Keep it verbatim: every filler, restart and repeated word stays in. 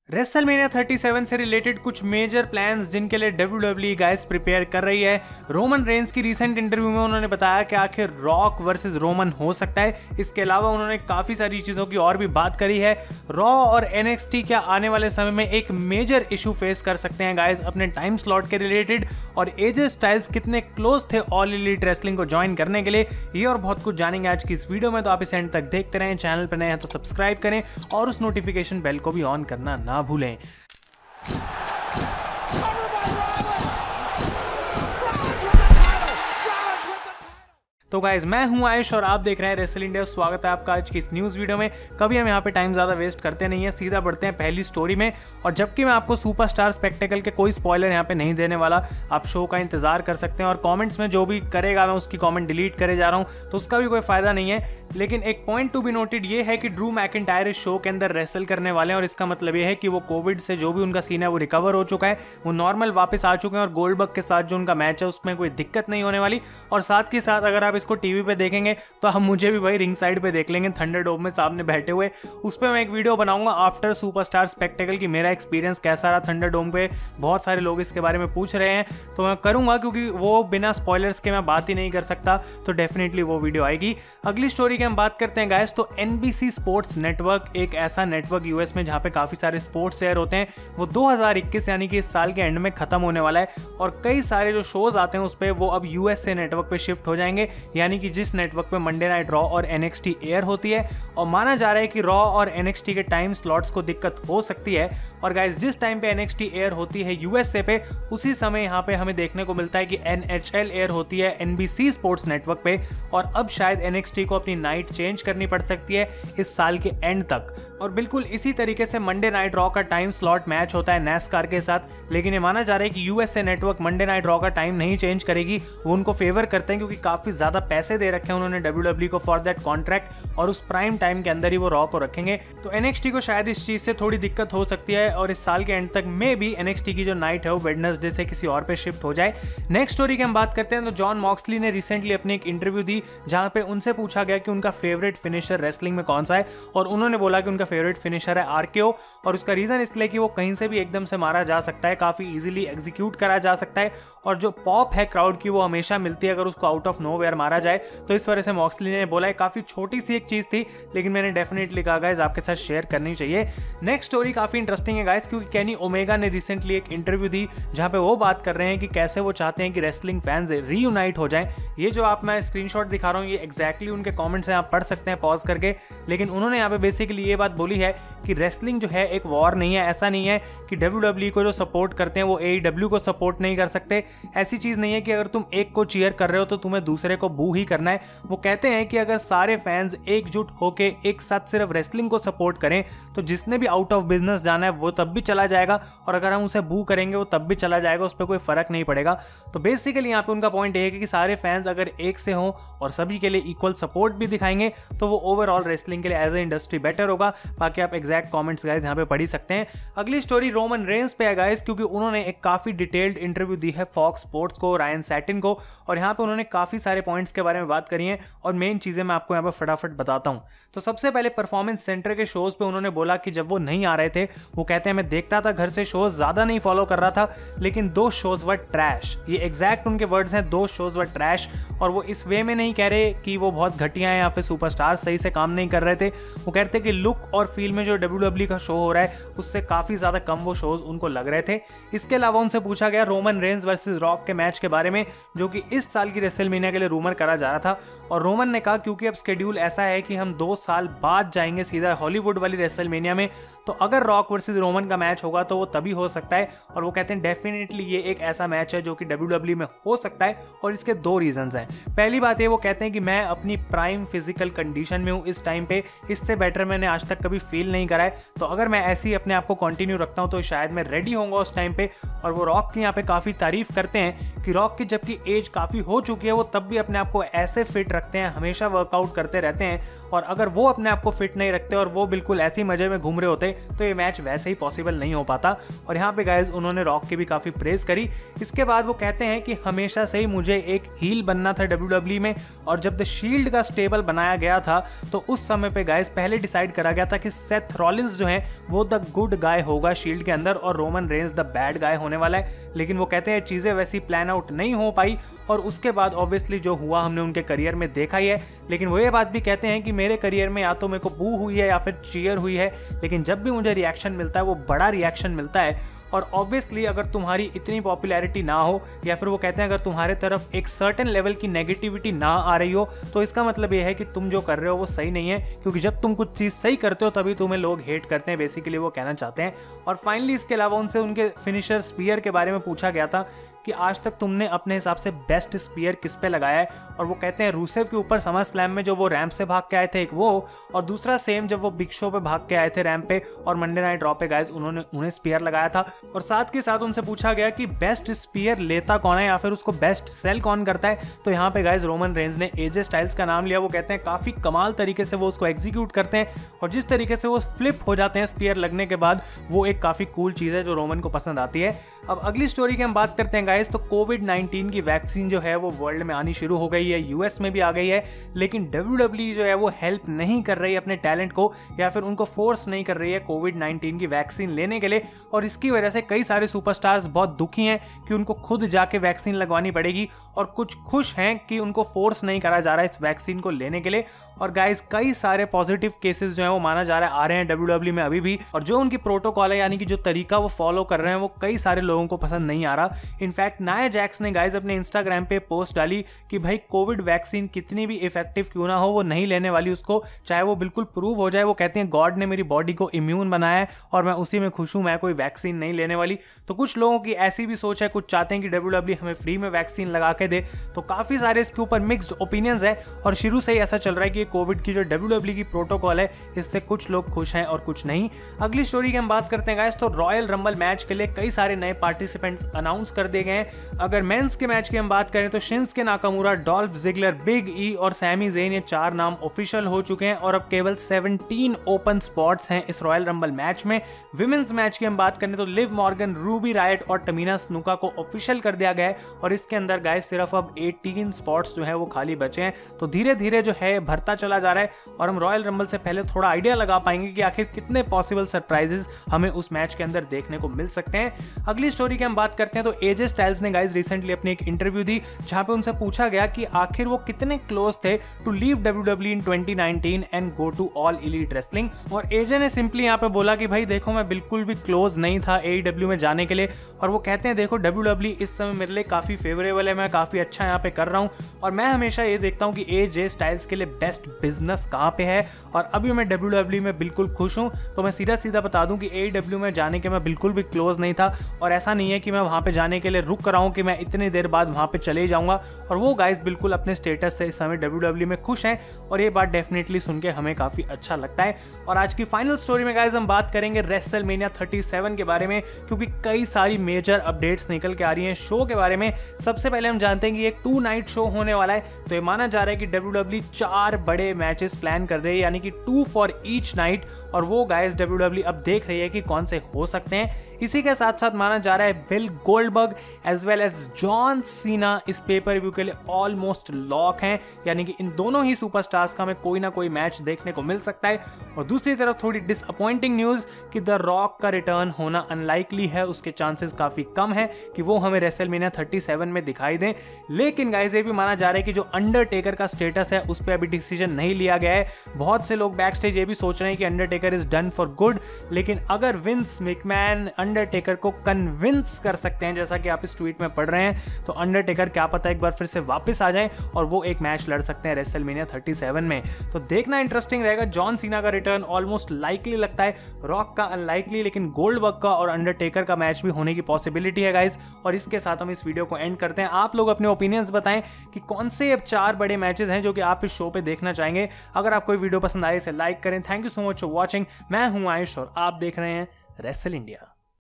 WrestleMania सैंतीस से related कुछ मेजर प्लान्स जिनके लिए W W E guys prepare कर रही है। रोमन रेंस की रीसेंट इंटरव्यू में उन्होंने बताया कि आखिर रॉक वर्सेस रोमन हो सकता है। इसके अलावा उन्होंने काफी सारी चीजों की और भी बात करी है। रॉ और एनएक्सटी क्या आने वाले समय में एक मेजर इशू फेस कर सकते हैं गाइस अपने टाइम स्लॉट के रिलेटेड, और एजे स्टाइल्स कितने क्लोज थे ऑल एलीट रेसलिंग को ज्वाइन करने के लिए, ये और बहुत कुछ जानेंगे आज की इस वीडियो में। तो आप इस एंड तक देखते रहें, चैनल पर नए हैं तो सब्सक्राइब करें और उस नोटिफिकेशन बेल को भी ऑन करना ना भूलें। तो गाइज मैं हूं आयुष और आप देख रहे हैं रेसल इंडिया। स्वागत है आपका आज की इस न्यूज़ वीडियो में। कभी हम यहाँ पे टाइम ज़्यादा वेस्ट करते नहीं है, सीधा बढ़ते हैं पहली स्टोरी में। और जबकि मैं आपको सुपरस्टार स्पेक्टेकल के कोई स्पॉइलर यहाँ पे नहीं देने वाला, आप शो का इंतजार कर सकते हैं। और कमेंट्स में जो भी करेगा मैं उसकी कमेंट डिलीट करे जा रहा हूँ, तो उसका भी कोई फायदा नहीं है। लेकिन एक पॉइंट टू बी नोटेड ये है कि ड्रू मैकिंटायर इस शो के अंदर रेसल करने वाले हैं, और इसका मतलब ये है कि वो कोविड से जो भी उनका सीन है वो रिकवर हो चुका है, वो नॉर्मल वापस आ चुके हैं, और गोल्डबर्ग के साथ जो उनका मैच है उसमें कोई दिक्कत नहीं होने वाली। और साथ के साथ अगर आप इसको टीवी पे देखेंगे तो हम मुझे भी भाई रिंग साइड पे देख लेंगे, थंडरडोम में सामने बैठे हुए। उस पर मैं एक वीडियो बनाऊंगा आफ्टर सुपरस्टार स्पेक्टेकल की मेरा एक्सपीरियंस कैसा रहा थंडरडोम पे। बहुत सारे लोग इसके बारे में पूछ रहे हैं, तो मैं करूंगा क्योंकि वो बिना स्पॉयलर्स के मैं बात ही नहीं कर सकता, तो डेफिनेटली वो वीडियो आएगी। अगली स्टोरी की हम बात करते हैं गाइस, तो एनबीसी स्पोर्ट्स नेटवर्क, एक ऐसा नेटवर्क यूएस में जहां पे काफी सारे स्पोर्ट्स एयर होते हैं, वो दो हज़ार इक्कीस यानी कि इस साल के एंड में खत्म होने वाला है। और कई सारे जो शोज आते हैं उस पर वो अब यूएसए नेटवर्क पे शिफ्ट हो जाएंगे, यानी कि जिस नेटवर्क पे मंडे नाइट रॉ और एनएक्सटी एयर होती है। और माना जा रहा है कि रॉ और एनएक्सटी के टाइम स्लॉट्स को दिक्कत हो सकती है। और गाइस जिस टाइम पे एनएक्सटी एयर होती है यूएसए पे, उसी समय यहाँ पे हमें देखने को मिलता है कि एनएचएल एयर होती है एनबीसी स्पोर्ट्स नेटवर्क पे। और अब शायद एनएक्सटी को अपनी नाइट चेंज करनी पड़ सकती है इस साल के एंड तक। और बिल्कुल इसी तरीके से मंडे नाइट रॉ का टाइम स्लॉट मैच होता है नैस्कार के साथ, लेकिन ये माना जा रहा है कि USA network Monday Night Raw का टाइम नहीं चेंज करेगी। वो उनको फेवर करते हैं क्योंकि काफी ज्यादा पैसे दे रखे हैं उन्होंने डब्ल्यू डब्ल्यू को फॉर दैट कॉन्ट्रैक्ट, और उस प्राइम टाइम के अंदर ही वो रॉ को रखेंगे। तो एनएक्सटी को शायद इस चीज से थोड़ी दिक्कत हो सकती है, और इस साल के एंड तक मे बी एनएक्सटी की जो नाइट है वो वेडनेसडे से किसी और पे शिफ्ट हो जाए। नेक्स्ट स्टोरी की हम बात करते हैं, तो जॉन मॉक्सली ने रिसेंटली अपनी एक इंटरव्यू दी जहां पे उनसे पूछा गया कि उनका फेवरेट फिनिशर रेसलिंग में कौन सा है, और उन्होंने बोला कि उनका फेवरेट फिनिशर है आरकेओ। और उसका रीजन इसलिए कि वो कहीं से भी एकदम से मारा जा सकता है, काफी इजीली एग्जीक्यूट करा जा सकता है, और जो पॉप है क्राउड की वो हमेशा मिलती है अगर उसको आउट ऑफ नोवेयर मारा जाए। तो इस वजह से मॉक्सली ने बोला है, काफी छोटी सी एक चीज थी लेकिन मैंने डेफिनेटली कहा गाइस आपके साथ शेयर करनी चाहिए। नेक्स्ट स्टोरी काफी इंटरेस्टिंग है गाइस, क्योंकि केनी ओमेगा ने रिसेंटली एक इंटरव्यू दी जहां पे वो बात कर रहे हैं कि कैसे वो चाहते हैं कि रेसलिंग फैंस रीयूनाइट हो जाएं। ये जो आप मैं स्क्रीनशॉट दिखा रहा हूँ ये एक्जैक्टली उनके कमेंट्स हैं, आप पढ़ सकते हैं पॉज करके। लेकिन उन्होंने यहाँ पे बेसिकली ये बात बोली है कि रेसलिंग जो है एक वॉर नहीं है। ऐसा नहीं है कि डब्ल्यू डब्ल्यू को जो सपोर्ट करते हैं वो एईडब्ल्यू को सपोर्ट नहीं कर सकते। ऐसी चीज नहीं है कि अगर तुम एक को चीयर कर रहे हो तो तुम्हें दूसरे को बू ही करना है। वो कहते हैं कि अगर सारे फैंस एकजुट होके एक साथ सिर्फ रेसलिंग को सपोर्ट करें तो जिसने भी आउट ऑफ बिजनेस जाना है वो तब भी चला जाएगा, और अगर हम उसे बू करेंगे वो तब भी चला जाएगा, उस पर कोई फर्क नहीं पड़ेगा। तो बेसिकली यहाँ पे उनका पॉइंट ये है कि सारे फैंस अगर एक से हों और सभी के लिए इक्वल सपोर्ट भी दिखाएंगे तो वो ओवरऑल रेसलिंग के लिए एज ए इंडस्ट्री बेटर होगा। बाकी आप एग्जैक्ट कमेंट्स गाइस यहाँ पे पढ़ ही सकते हैं। अगली स्टोरी रोमन रेंस पे है गाइस, क्योंकि उन्होंने एक काफी डिटेल्ड इंटरव्यू दी है फॉक्स स्पोर्ट्स को, रायन सैटिन को, और यहाँ पे उन्होंने काफी सारे पॉइंट्स के बारे में बात करी है, और मेन चीजें मैं आपको यहाँ पे फटाफट बताता हूँ। तो सबसे पहले परफॉर्मेंस सेंटर के शोज पे उन्होंने बोला कि जब वो नहीं आ रहे थे, वो कहते हैं मैं देखता था घर से शोज, ज्यादा नहीं फॉलो कर रहा था, लेकिन दो शोज वर ट्रैश। ये एग्जैक्ट उनके वर्ड्स हैं, दो शोज वर ट्रैश। और वो इस वे में नहीं कह रहे कि वो बहुत घटिया है या फिर सुपरस्टार सही से काम नहीं कर रहे थे। वो कहते हैं कि लुक और फील में जो डब्ल्यू डब्ल्यू का शो हो रहा है उससे काफी ज्यादा कम वो शोज उनको लग रहे थे। इसके अलावा उनसे पूछा गया रोमन रेंस वर्सेस रॉक के मैच के बारे में, जो कि इस साल की रेसलमेनिया के लिए रूमर करा जा रहा था। और रोमन ने कहा क्योंकि अब स्केड्यूल ऐसा है कि हम दो साल बाद जाएंगे सीधा हॉलीवुड वाली रेसलमेनिया में, तो अगर रॉक वर्सेस रोमन का मैच होगा तो वो तभी हो सकता है। और वो कहते हैं डेफिनेटली ये एक ऐसा मैच है जो कि डब्ल्यू डब्ल्यू में हो सकता है, और इसके दो रीजंस हैं। पहली बात है वो कहते हैं कि मैं अपनी प्राइम फिजिकल कंडीशन में हूँ इस टाइम पे, इससे बेटर मैंने आज तक कभी फील नहीं करा है। तो अगर मैं ऐसे ही अपने आप को कंटिन्यू रखता हूँ तो शायद मैं रेडी होऊंगा उस टाइम पे। और वो रॉक की यहाँ पे काफी तारीफ करते हैं कि रॉक की जबकि एज काफी हो चुकी है वो तब भी अपने आप को ऐसे फिट रखते हैं, हमेशा वर्कआउट करते रहते हैं। और अगर वो अपने आप को फिट नहीं रखते और वो बिल्कुल ऐसे ही मजे में घूम रहे होते तो ये मैच वैसे ही पॉसिबल नहीं हो पाता। और यहाँ पे गाइज उन्होंने रॉक की भी काफी प्रेज करी। इसके बाद वो कहते हैं कि हमेशा से ही मुझे एक हील बनना था डब्ल्यू डब्ल्यू ई में, और जब द शील्ड का स्टेबल बनाया गया था तो उस समय पे गाइज पहले डिसाइड करा गया था कि सेथ रॉलिंस जो है वो द गुड गाय होगा शील्ड के अंदर और Roman Reigns the bad guy होने वाला है। लेकिन वो कहते हैं चीजें वैसी प्लान आउट नहीं हो पाई और उसके बाद ऑब्वियसली जो हुआ हमने उनके करियर में देखा ही है। लेकिन वो ये बात भी कहते हैं कि मेरे करियर में या तो मेरे को बू हुई है या फिर चीयर हुई है, लेकिन जब भी मुझे रिएक्शन मिलता है वो बड़ा रिएक्शन मिलता है। और ऑब्वियसली अगर तुम्हारी इतनी पॉपुलैरिटी ना हो या फिर वो कहते हैं अगर तुम्हारे तरफ एक सर्टेन लेवल की नेगेटिविटी ना आ रही हो तो इसका मतलब ये है कि तुम जो कर रहे हो वो सही नहीं है, क्योंकि जब तुम कुछ चीज़ सही करते हो तभी तुम्हें लोग हेट करते हैं, बेसिकली वो कहना चाहते हैं। और फाइनली इसके अलावा उनसे उनके फिनिशर स्पीयर के बारे में पूछा गया था कि आज तक तुमने अपने हिसाब से बेस्ट स्पीयर किस पे लगाया है, और वो कहते हैं रूसेव के ऊपर समर स्लैम में जो वो रैंप से भाग के आए थे एक वो, और दूसरा सेम जब वो बिग शो पे भाग के आए थे रैंप पे और मंडे नाइट रॉ पे गाइस उन्होंने उन्हें स्पीयर लगाया था। और साथ के साथ उनसे पूछा गया कि बेस्ट स्पीयर लेता कौन है या फिर उसको बेस्ट सेल कौन करता है, तो यहाँ पे गाइस रोमन रेंज ने एजे स्टाइल्स का नाम लिया। वो कहते हैं काफी कमाल तरीके से वो उसको एग्जीक्यूट करते हैं और जिस तरीके से वो फ्लिप हो जाते हैं स्पीयर लगने के बाद वो एक काफी कूल चीज है जो रोमन को पसंद आती है। अब अगली स्टोरी की हम बात करते हैं गाइस, तो कोविड नाइनटीन की वैक्सीन जो है वो वर्ल्ड में आनी शुरू हो गई है, यूएस में भी आ गई है, लेकिन डब्ल्यू डब्ल्यू ई जो है वो हेल्प नहीं कर रही है अपने टैलेंट को या फिर उनको फोर्स नहीं कर रही है कोविड नाइनटीन की वैक्सीन लेने के लिए। और इसकी वजह से कई सारे सुपरस्टार्स बहुत दुखी हैं कि उनको खुद जाके वैक्सीन लगवानी पड़ेगी, और कुछ खुश हैं कि उनको फोर्स नहीं करा जा रहा है इस वैक्सीन को लेने के लिए। और गाइस कई सारे पॉजिटिव केसेस जो है वो माना जा रहा है आ रहे हैं डब्ल्यू डब्ल्यू में अभी भी, और जो उनकी प्रोटोकॉल है यानी कि जो तरीका वो फॉलो कर रहे हैं वो कई सारे लोगों को पसंद नहीं आ रहा। इनफैक्ट नाया जैक्स ने गाइस अपने इंस्टाग्राम पे पोस्ट डाली कि भाई कोविड वैक्सीन कितनी भी इफेक्टिव क्यों ना हो वो नहीं लेने वाली उसको, चाहे वो बिल्कुल प्रूव हो जाए। वो कहते हैं गॉड ने मेरी बॉडी को इम्यून बनाया है और मैं उसी में खुश हूं, मैं कोई वैक्सीन नहीं लेने वाली। तो कुछ लोगों की ऐसी भी सोच है, कुछ चाहते हैं कि डब्ल्यू डब्ल्यू हमें फ्री में वैक्सीन लगा के दे, तो काफी सारे इसके ऊपर मिक्स्ड ओपिनियंस है और शुरू से ही ऐसा चल रहा है कि कोविड की जो डब्ल्यू डब्ल्यू की प्रोटोकॉल है इससे कुछ लोग खुश हैं और कुछ नहीं। अगली स्टोरी की हम बात करते हैं गाइस, तो रॉयल रंबल मैच के लिए कई सारे नए पार्टिसिपेंट्स अनाउंस कर दिए गए हैं। अगर मेंस के मैच की हम बात करें तो Shinsuke Nakamura, Dolph Ziggler, Big E और सैमी ज़ेन ये चार नाम ऑफिशियल हो चुके हैं और अब केवल सत्रह ओपन स्पॉट्स हैं इस रॉयल रंबल मैच में। विमेंस मैच की हम बात करें तो लिव मॉर्गन, रूबी रायट और टमीना स्नुका को ऑफिशियल कर दिया गया है और इसके अंदर गाइस सिर्फ अब अठारह स्पॉट्स जो है वो खाली बचे हैं। तो धीरे धीरे जो है भरता चला जा रहा है और हम रॉयल रंबल से पहले थोड़ा आइडिया लगा पाएंगे कि आखिर कितने पॉसिबल सरप्राइजेस हमें उस मैच के अंदर देखने को मिल सकते हैं। अगली स्टोरी की हम बात करते हैं तो एजे स्टाइल्स ने गाइस रिसेंटली अपनी एक इंटरव्यू दी जहां पे उनसे पूछा गया कि आखिर वो कितने क्लोज थे to leave W W in twenty nineteen and go to All Elite Wrestling. और एजे ने सिंपली यहाँ पे बोला कि भाई देखो मैं बिल्कुल भी क्लोज नहीं था एईडब्ल्यू में जाने के लिए, और वो कहते हैं देखो डब्ल्यू डब्ल्यू इस समय मेरे लिए काफी फेवरेबल है, मैं काफी अच्छा यहाँ पे कर रहा हूँ और मैं हमेशा ये देखता हूँ कि एजे स्टाइल्स के लिए बेस्ट बिजनेस कहाँ पे है और अभी मैं डब्ल्यू डब्ल्यू में बिल्कुल खुश हूँ। तो मैं सीधा सीधा बता दूं कि एईडब्ल्यू में जाने के मैं बिल्कुल भी क्लोज नहीं था और ऐसा नहीं है कि मैं वहां पे जाने के लिए रुक रहा हूं कि मैं इतनी देर बाद वहां पे चले जाऊंगा, और वो गाइस बिल्कुल अपने स्टेटस से इस समय डब्ल्यू डब्ल्यू में खुश हैं और ये बात डेफिनेटली सुन के हमें काफी अच्छा लगता है। और आज की फाइनल स्टोरी में गाइस हम बात करेंगे रेसलमेनिया सैंतीस के बारे में, क्योंकि कई सारी मेजर अपडेट्स निकल के आ रही हैं शो के बारे में। सबसे पहले हम जानते हैं कि एक टू नाइट शो होने वाला है, तो ये माना जा रहा है कि डब्ल्यू डब्ल्यू चार बड़े मैचेस प्लान कर रही है यानी कि टू फॉर ईच नाइट, और वो गाइस डब्ल्यू डब्ल्यू अब देख रही है कि कौन से हो सकते हैं। इसी के साथ साथ माना जा रहा है Bill Goldberg as well as John Cena इस पेपर व्यू के लिए ऑलमोस्ट लॉक हैं, यानी कि इन दोनों ही सुपरस्टार्स का हमें कोई ना कोई मैच देखने को मिल सकता है। और दूसरी तरफ थोड़ी डिसअपॉइंटिंग न्यूज कि द रॉक का रिटर्न होना अनलाइकली है, उसके चांसेस काफी कम है कि वो हमें रेसलमेनिया सैंतीस में दिखाई दें। लेकिन गाइस ये भी माना जा रहा है कि जो अंडरटेकर का स्टेटस है उस पर अभी डिसीजन नहीं लिया गया है। बहुत से लोग बैक स्टेज ये भी सोच रहे हैं कि Undertaker is done for good, लेकिन अगर विंस मैकमैन अंडरटेकर को कन्विंस कर सकते हैं जैसा कि आप इस ट्वीट में पढ़ रहे हैं, तो अंडरटेकर क्या पता एक बार फिर से वापस आ जाए और वो एक मैच लड़ सकते हैं रेसलमेनिया सैंतीस में। तो देखना इंटरेस्टिंग रहेगा। जॉन सीना का रिटर्न ऑलमोस्ट लाइकली लगता है, रॉक का अनलाइकली, लेकिन गोल्डबर्ग का और अंडरटेकर का मैच भी होने की पॉसिबिलिटी है गाइस। और इसके साथ हम इस वीडियो को एंड करते हैं। आप लोग अपने ओपिनियंस बताएं कि कौन से अब चार बड़े मैचेस हैं जो कि आप इस शो पे देखना चाहेंगे। अगर आपको वीडियो पसंद आए इसे लाइक करें। Thank you so much for watching. मैं हूं आयुष और आप देख रहे हैं रेसल इंडिया।